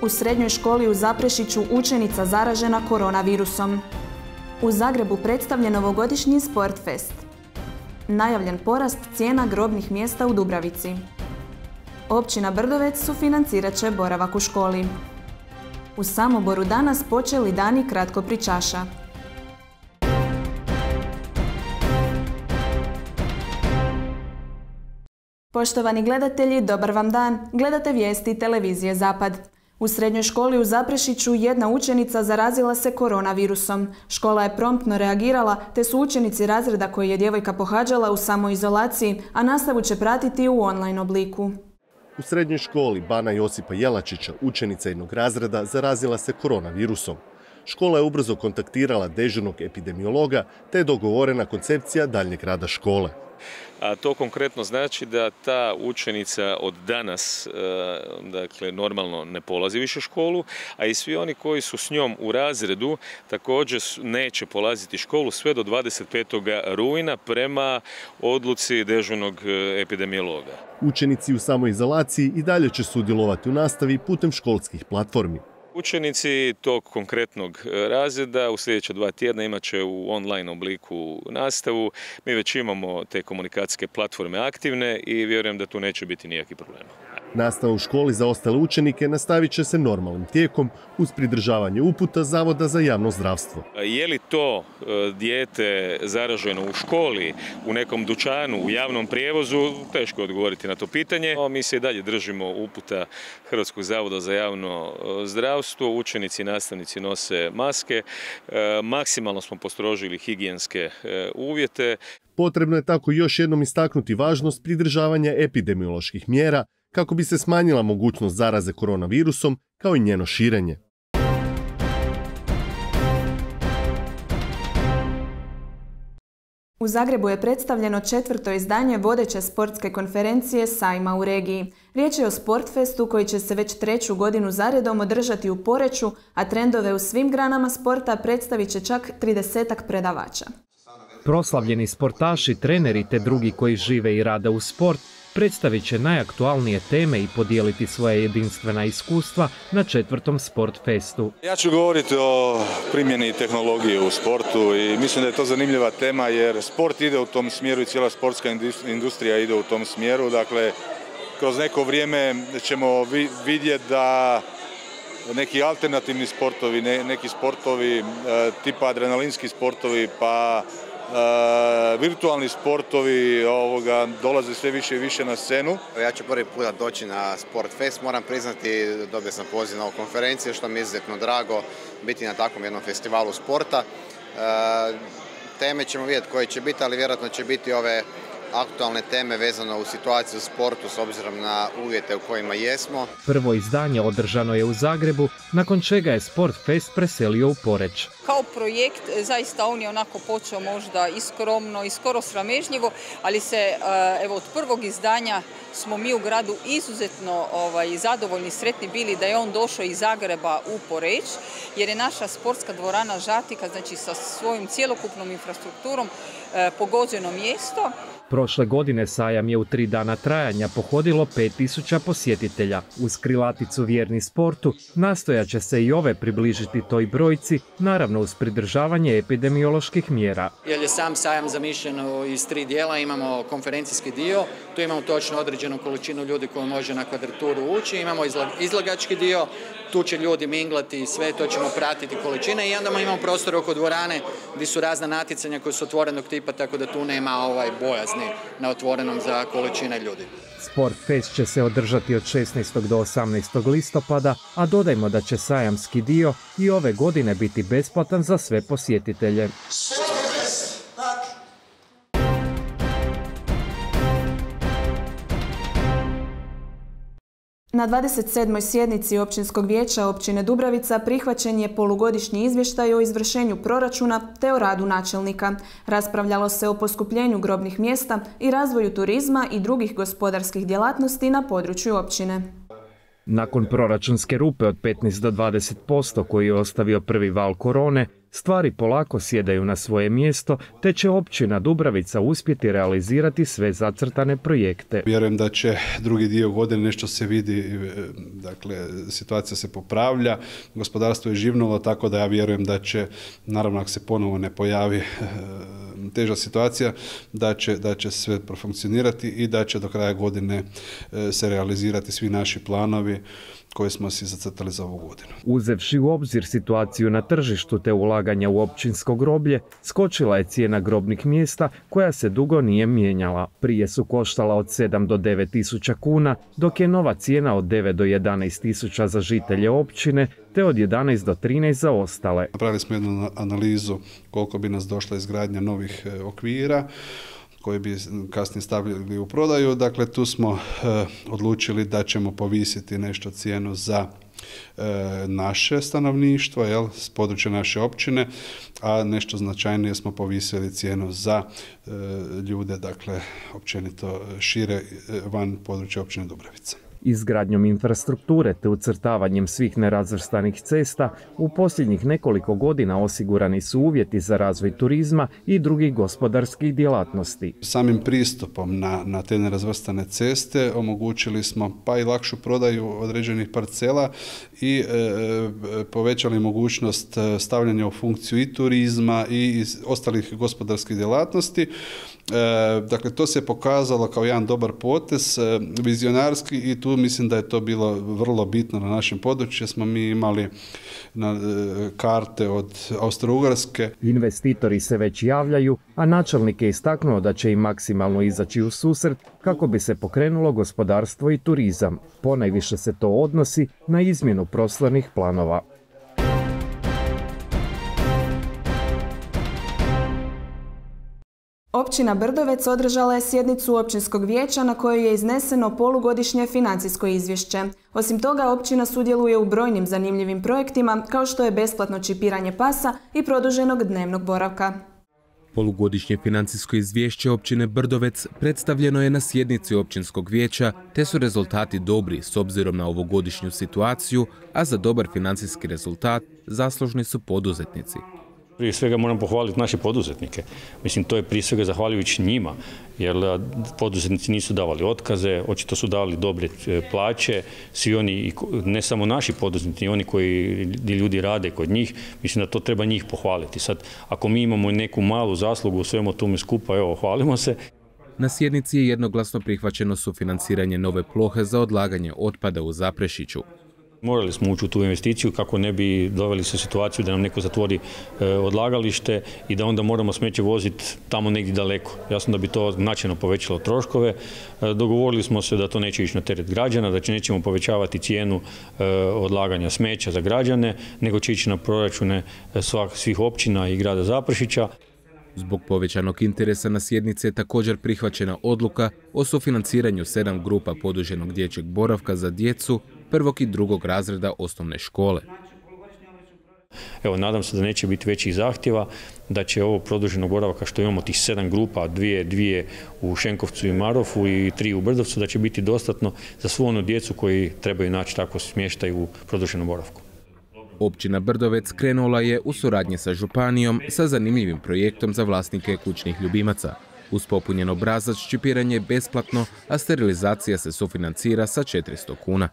U srednjoj školi u Zaprešiću učenica zaražena koronavirusom. U Zagrebu predstavljen novogodišnji Sportfest. Najavljen porast cijena grobnih mjesta u Dubravici. Općina Brdovec sufinancirat će boravak u školi. U Samoboru danas počeli dani kratkopričaša. Poštovani gledatelji, dobar vam dan. Gledate vijesti televizije Zapad. U srednjoj školi u Zaprešiću jedna učenica zarazila se koronavirusom. Škola je promptno reagirala, te su učenici razreda koji je djevojka pohađala u samoizolaciji, a nastavu će pratiti u online obliku. U srednjoj školi Bana Josipa Jelačića, učenica jednog razreda, zarazila se koronavirusom. Škola je ubrzo kontaktirala dežurnog epidemiologa, te je dogovorena koncepcija daljnjeg rada škole. A to konkretno znači da ta učenica od danas, dakle, normalno ne polazi više školu, a i svi oni koji su s njom u razredu također neće polaziti školu sve do 25. rujna prema odluci dežurnog epidemiologa. Učenici u samoizolaciji i dalje će sudjelovati u nastavi putem školskih platformi. Učenici tog konkretnog razreda u sljedeća 2 tjedna imat će u online obliku nastavu. Mi već imamo te komunikacijske platforme aktivne i vjerujem da tu neće biti nijakih problema. Nastava u školi za ostale učenike nastavit će se normalnim tijekom uz pridržavanje uputa Zavoda za javno zdravstvo. Je li to dijete zaraženo u školi, u nekom dućanu, u javnom prijevozu, teško je odgovoriti na to pitanje. Mi se i dalje držimo uputa Hrvatskog zavoda za javno zdravstvo. Učenici i nastavnici nose maske. Maksimalno smo postrožili higijenske uvjete. Potrebno je tako još jednom istaknuti važnost pridržavanja epidemioloških mjera kako bi se smanjila mogućnost zaraze koronavirusom kao i njeno širenje. U Zagrebu je predstavljeno 4. izdanje vodeće sportske konferencije Sajma u regiji. Riječ je o Sportfestu koji će se već 3. godinu zaredom održati u Poreču, a trendove u svim granama sporta predstavit će čak 30-ak predavača. Proslavljeni sportaši, treneri te drugi koji žive i rade u sport predstavit će najaktualnije teme i podijeliti svoje jedinstvena iskustva na 4. Sportfestu. Ja ću govoriti o primjeni tehnologije u sportu i mislim da je to zanimljiva tema jer sport ide u tom smjeru i cijela sportska industrija ide u tom smjeru. Dakle, kroz neko vrijeme ćemo vidjeti da neki alternativni sportovi, neki sportovi tipa adrenalinski sportovi pa virtualni sportovi dolaze sve više i više na scenu. Ja ću prvi puta doći na Sportfest, moram priznati, dobio sam poziv na ovu konferenciju, što mi je izuzetno drago biti na takvom jednom festivalu sporta. Teme ćemo vidjeti koje će biti, ali vjerojatno će biti ove aktualne teme vezano u situaciju u sportu s obzirom na uvjete u kojima jesmo. Prvo izdanje održano je u Zagrebu, nakon čega je Sportfest preselio u Poreč. Kao projekt zaista on je onako počeo možda i skromno i skoro sramežljivo, ali se evo od prvog izdanja smo mi u gradu izuzetno zadovoljni i sretni bili da je on došao iz Zagreba u Poreč, jer je naša sportska dvorana Žatika, znači sa svojom cjelokupnom infrastrukturom, pogođeno mjesto. Prošle godine sajam je u 3 dana trajanja pohodilo 5000 posjetitelja. Uz krilaticu Vjerni sportu nastojat će se i ove približiti toj brojci, naravno uz pridržavanje epidemioloških mjera. Jer je sam sajam zamišljen iz 3 dijela, imamo konferencijski dio, tu imamo točno određenu količinu ljudi koji može na kvadraturu ući, imamo izlagački dio, tu će ljudi minglati, sve to ćemo pratiti količine i onda imamo prostor oko dvorane gdje su razna natjecanja koje su otvorenog tipa, tako da tu nema bojazni na otvorenom za količine ljudi. Sportfest će se održati od 16. do 18. listopada, a dodajmo da će sajamski dio i ove godine biti besplatan za sve posjetitelje. Na 27. sjednici Općinskog vijeća općine Dubravica prihvaćen je polugodišnji izvještaj o izvršenju proračuna te o radu načelnika. Raspravljalo se o poskupljenju grobnih mjesta i razvoju turizma i drugih gospodarskih djelatnosti na području općine. Nakon proračunske rupe od 15 do 20% koji je ostavio prvi val korone, stvari polako sjedaju na svoje mjesto, te će općina Dubravica uspjeti realizirati sve zacrtane projekte. Vjerujem da će drugi dio godine nešto se vidi, dakle situacija se popravlja, gospodarstvo je živnulo, tako da ja vjerujem da će, naravno ako se ponovo ne pojavi teža situacija, da će sve profunkcionirati i da će do kraja godine se realizirati svi naši planovi koje smo si zacrtali za ovu godinu. Uzevši u obzir situaciju na tržištu te ulaganja u općinsko groblje, skočila je cijena grobnih mjesta koja se dugo nije mijenjala. Prije su koštala od 7 do 9 tisuća kuna, dok je nova cijena od 9 do 11 tisuća za žitelje općine, te od 11 do 13 za ostale. Napravili smo jednu analizu koliko bi nas došla izgradnja novih okvira, koji bi kasnije stavili u prodaju. Dakle, tu smo odlučili da ćemo povisiti nešto cijenu za naše stanovništvo, s područja naše općine, a nešto značajnije smo povisili cijenu za ljude, dakle, općenito šire van područja općine Dubravica. Izgradnjom infrastrukture te ucrtavanjem svih nerazvrstanih cesta u posljednjih nekoliko godina osigurani su uvjeti za razvoj turizma i drugih gospodarskih djelatnosti. Samim pristupom na te nerazvrstane ceste omogućili smo pa i lakšu prodaju određenih parcela i povećali mogućnost stavljanja u funkciju i turizma i ostalih gospodarskih djelatnosti. Dakle, to se pokazalo kao jedan dobar potez, vizionarski, i tu mislim da je to bilo vrlo bitno na našem području. Smo mi imali karte od Austro-Ugarske. Investitori se već javljaju, a načelnik je istaknuo da će im maksimalno izaći u susret kako bi se pokrenulo gospodarstvo i turizam. Ponajviše se to odnosi na izmjenu prostornih planova. Općina Brdovec održala je sjednicu općinskog vijeća na kojoj je izneseno polugodišnje financijsko izvješće. Osim toga, općina sudjeluje u brojnim zanimljivim projektima kao što je besplatno čipiranje pasa i produženog dnevnog boravka. Polugodišnje financijsko izvješće općine Brdovec predstavljeno je na sjednici općinskog vijeća, te su rezultati dobri s obzirom na ovogodišnju situaciju, a za dobar financijski rezultat zaslužni su poduzetnici. Prije svega moram pohvaliti naše poduzetnike. Mislim, to je prije svega zahvaljujući njima, jer poduzetnici nisu davali otkaze, očito su dali dobre plaće, svi oni, ne samo naši poduzetnici, oni koji ljudi rade kod njih, mislim da to treba njih pohvaliti. Sad, ako mi imamo neku malu zaslugu u svemu tome skupa, evo, hvalimo se. Na sjednici je jednoglasno prihvaćeno sufinanciranje nove plohe za odlaganje otpada u Zaprešiću. Morali smo ući u tu investiciju kako ne bi doveli se u situaciju da nam neko zatvori odlagalište i da onda moramo smeće voziti tamo negdje daleko. Jasno da bi to značajno povećalo troškove. Dogovorili smo se da to neće ići na teret građana, da nećemo povećavati cijenu odlaganja smeća za građane, nego će ići na proračune svih općina i grada Zaprešića. Zbog povećanog interesa na sjednici je također prihvaćena odluka o sufinanciranju 7 grupa produženog dječjeg boravka za djecu 1. i 2. razreda osnovne škole. Evo, nadam se da neće biti većih zahtjeva, da će ovo produženog boravka što imamo tih 7 grupa, dvije u Šenkovcu i Marofu i 3 u Brdovcu, da će biti dostatno za svu onu djecu koji trebaju naći tako smještaj u produženom boravku. Općina Brdovec krenula je u suradnji sa županijom sa zanimljivim projektom za vlasnike kućnih ljubimaca. Uz popunjen obrazac čipiranje je besplatno, a sterilizacija se sufinancira sa 400 kuna.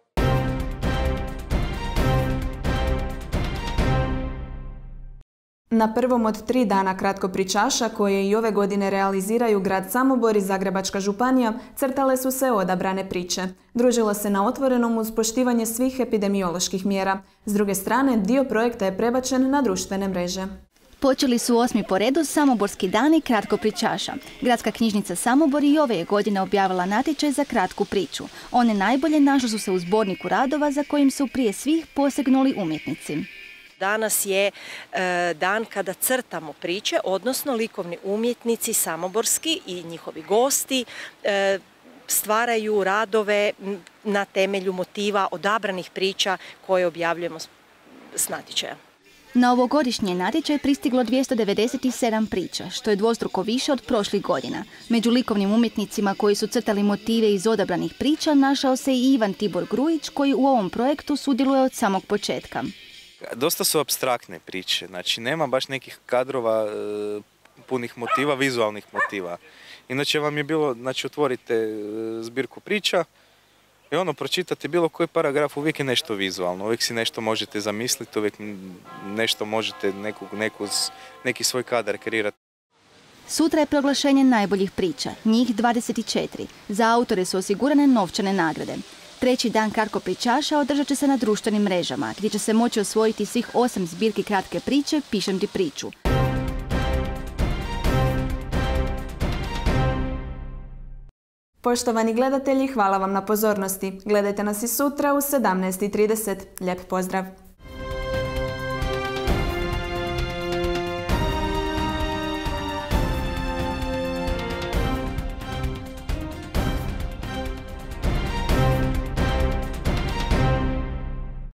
Na prvom od 3 dana kratkopričaša koje i ove godine realiziraju grad Samobor i Zagrebačka županija, crtale su se odabrane priče. Družilo se na otvorenom uz poštivanje svih epidemioloških mjera. S druge strane, dio projekta je prebačen na društvene mreže. Počeli su 8. po redu Samoborski dani kratkopričaša. Gradska knjižnica Samobor i ove je godine objavila natječaj za kratku priču. One najbolje našle su se u zborniku radova za kojim su prije svih posegnuli umjetnici. Danas je dan kada crtamo priče, odnosno likovni umjetnici samoborski i njihovi gosti stvaraju radove na temelju motiva odabranih priča koje objavljujemo s natječaja. Na ovogodišnji natječaj pristiglo 297 priča, što je dvostruko više od prošlih godina. Među likovnim umjetnicima koji su crtali motive iz odabranih priča našao se i Ivan Tibor Grujić, koji u ovom projektu sudjeluje od samog početka. Dosta su apstraktne priče, znači nema baš nekih kadrova punih motiva, vizualnih motiva. Inače vam je bilo, znači otvorite zbirku priča i pročitate bilo koji paragraf, uvijek je nešto vizualno, uvijek si nešto možete zamisliti, uvijek nešto možete, neki svoj kadar kreirati. Sutra je proglašenje najboljih priča, njih 24. Za autore su osigurane novčane nagrade. Treći dan kratkopričaša održat će se na društvenim mrežama, gdje će se moći osvojiti svih 8 zbirki kratke priče Pišem ti priču. Poštovani gledatelji, hvala vam na pozornosti. Gledajte nas i sutra u 17:30. Lijep pozdrav!